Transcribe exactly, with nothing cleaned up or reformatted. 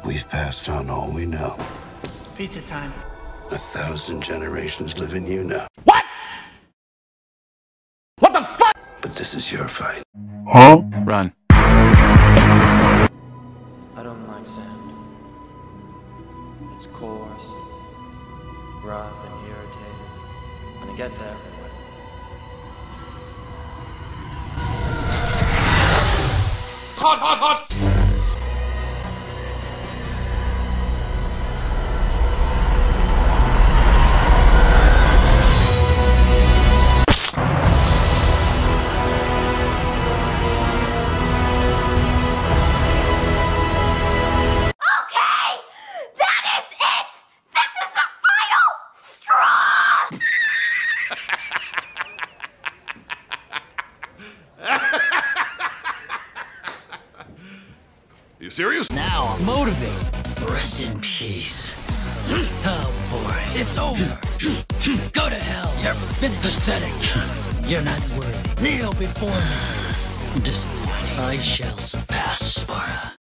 We've passed on all we know. Pizza time. A thousand generations live in you now. What? What the fuck? But this is your fight. Huh? Run. I don't like sand. It's coarse, rough, and irritating, and it gets everywhere. Hot, hot, hot! You serious? Now, motivate. Rest in peace. Oh boy, it's over. Go to hell. You're finished. Pathetic. You're not worthy. Kneel before me. Disappointing. I shall surpass Sparta.